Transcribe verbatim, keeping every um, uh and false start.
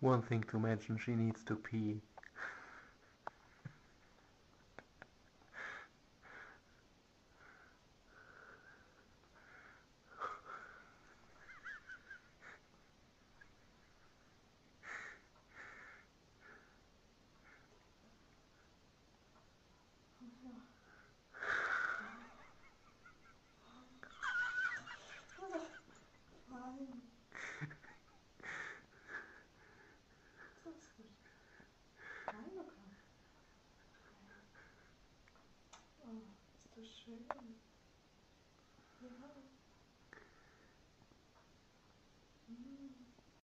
One thing to mention, she needs to pee. Правильно, Крам? А, с души.